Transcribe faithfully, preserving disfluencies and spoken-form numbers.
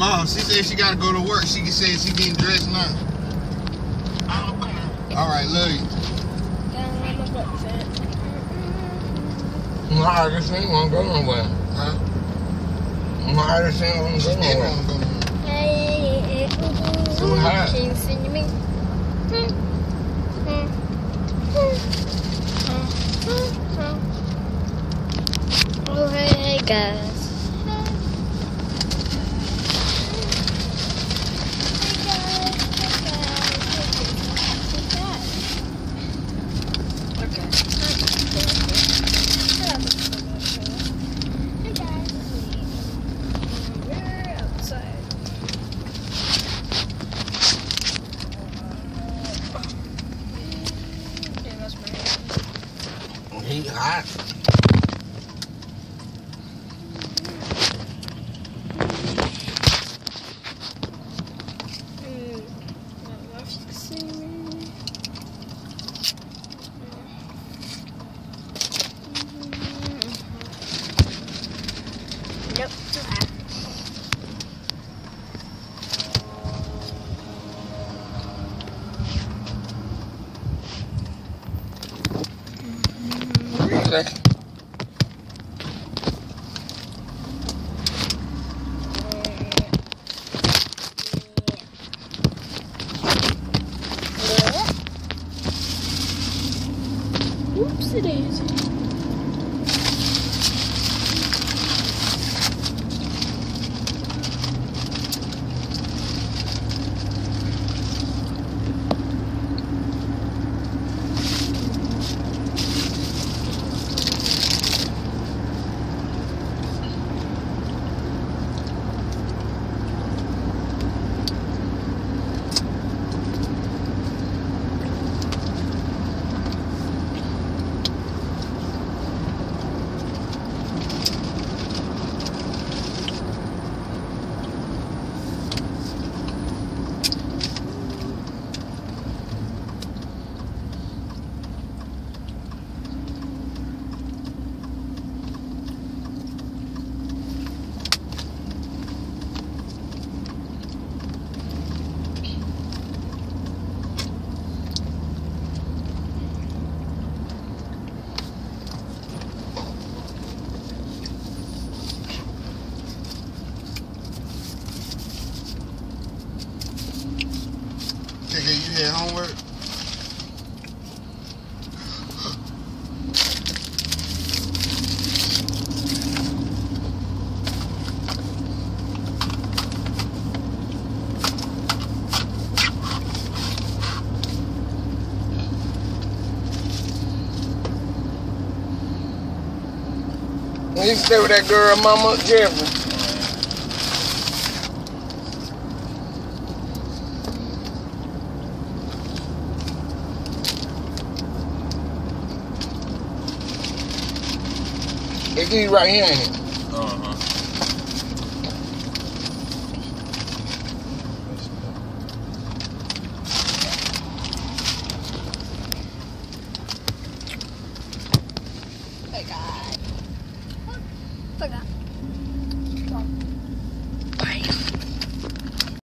boss. She said she gotta go to work. She said she getting dressed now. All right, love you. No, I just ain't wanna go nowhere. Huh? No, I just ain't wanna She go didn't nowhere. want to go nowhere. Hey, Too hot. can you sing to me? Oh, hey, hey, guys. He hot. Nope, too hot. Really? Oopsie daisy. K K, you had homework? When you stay with that girl, Mama Jeffrey. It's these right here, ain't it?